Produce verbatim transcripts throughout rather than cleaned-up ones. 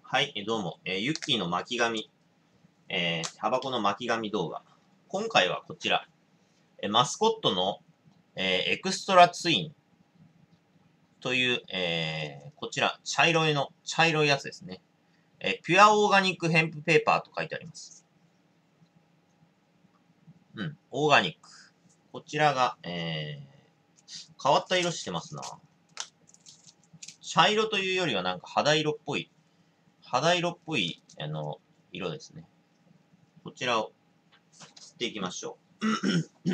はい、えどうも、えーユッキーの巻き紙、えータバコの巻き紙動画。今回はこちら、えーマスコットの、えーエクストラツインという、えーこちら、茶色いの、茶色いやつですね。えーピュアオーガニックヘンプペーパーと書いてあります。うん、オーガニック。こちらが、えー変わった色してますな。茶色というよりはなんか肌色っぽい、肌色っぽい、あの、色ですね。こちらを吸っていきましょう。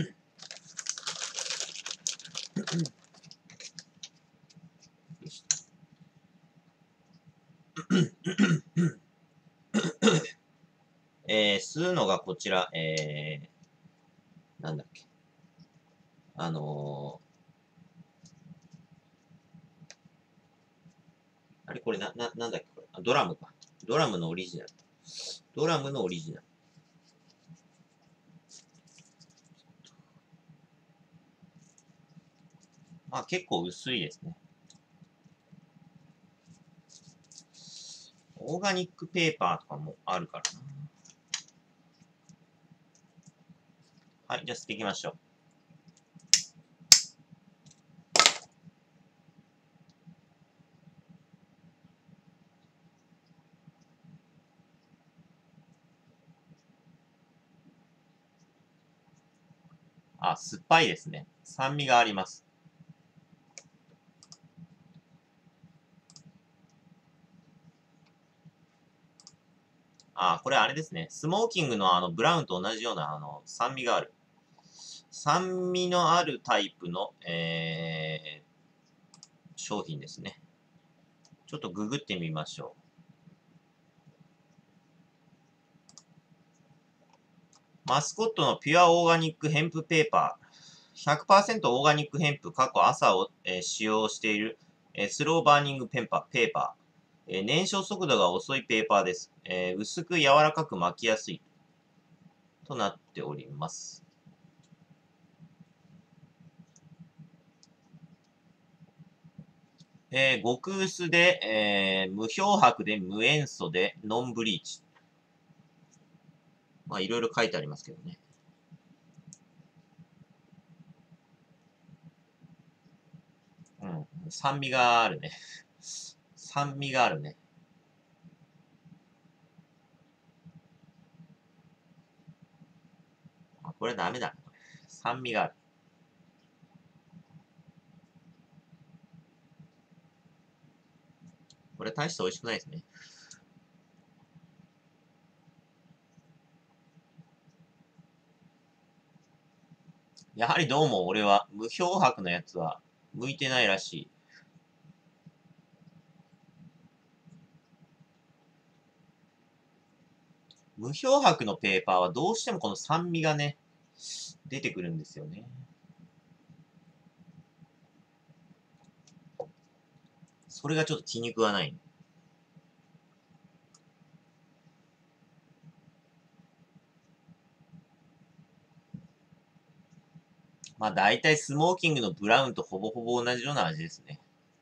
えー、吸うのがこちら、えー、なんだっけ。あのー、あれこれな、な、なんだっけこれ。あドラムか。ドラムのオリジナル。ドラムのオリジナル。まあ結構薄いですね。オーガニックペーパーとかもあるからな。はい、じゃあ吸っていきましょう。あ、酸っぱいですね。酸味があります。あ、これあれですね。スモーキングのあの、ブラウンと同じような、あの、酸味がある。酸味のあるタイプの、えー、商品ですね。ちょっとググってみましょう。マスコットのピュアオーガニックヘンプペーパー。ひゃくパーセント オーガニックヘンプ、過去朝を、えー使用している、えースローバーニングペンパペーパー、えー燃焼速度が遅いペーパーです、えー薄く柔らかく巻きやすいとなっております。えー極薄で、えー無漂白で無塩素でノンブリーチ。まあいろいろ書いてありますけどね。うん。酸味があるね。酸味があるね。あ、これダメだ。酸味がある。これ大して美味しくないですね。やはりどうも俺は無漂白のやつは向いてないらしい。無漂白のペーパーはどうしてもこの酸味がね、出てくるんですよね。それがちょっと気に食わない。まあ大体スモーキングのブラウンとほぼほぼ同じような味ですね。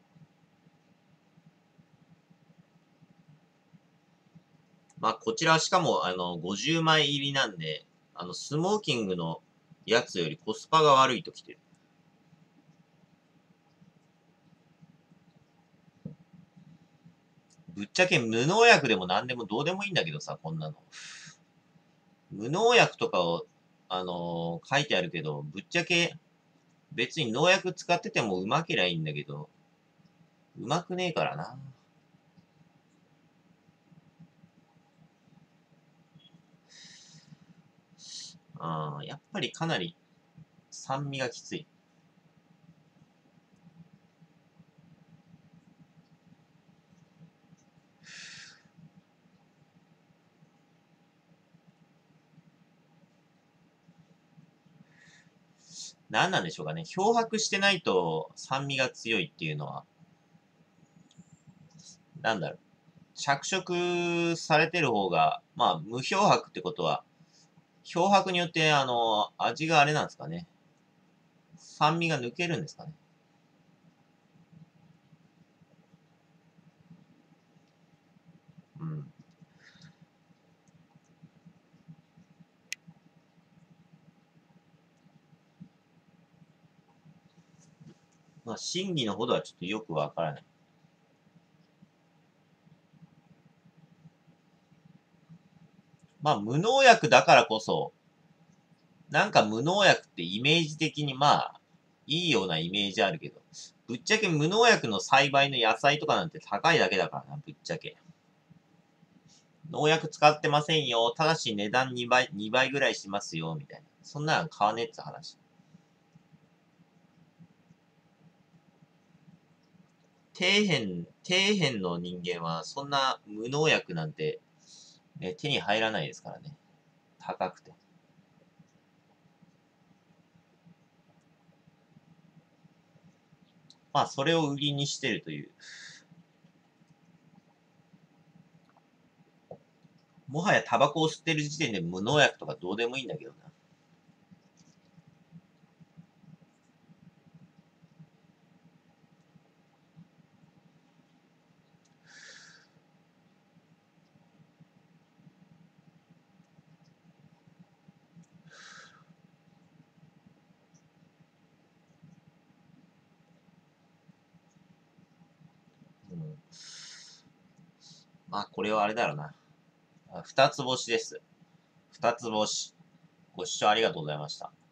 まあこちらはしかもあのごじゅうまい入りなんで、あのスモーキングのやつよりコスパが悪いときてる。ぶっちゃけ無農薬でも何でもどうでもいいんだけどさ、こんなの。無農薬とかを、あのー書いてあるけど、ぶっちゃけ別に農薬使っててもうまけりゃいいんだけど、うまくねえからな。あーやっぱりかなり酸味がきつい。何なんでしょうかね。漂白してないと酸味が強いっていうのは、なんだろう。着色されてる方が、まあ、無漂白ってことは、漂白によって、あの、味があれなんですかね。酸味が抜けるんですかね。 うまあ、真偽のほどはちょっとよくわからない。まあ、無農薬だからこそ、なんか無農薬ってイメージ的にまあ、いいようなイメージあるけど、ぶっちゃけ無農薬の栽培の野菜とかなんて高いだけだからな、ぶっちゃけ。農薬使ってませんよ。ただし値段にばい、にばいぐらいしますよ、みたいな。そんなの買わねえって話。底辺、底辺の人間はそんな無農薬なんて、ね、手に入らないですからね。高くて。まあ、それを売りにしてるという。もはやタバコを吸ってる時点で無農薬とかどうでもいいんだけどな。うん、まあ、これはあれだろうな。二つ星です。二つ星。ご視聴ありがとうございました。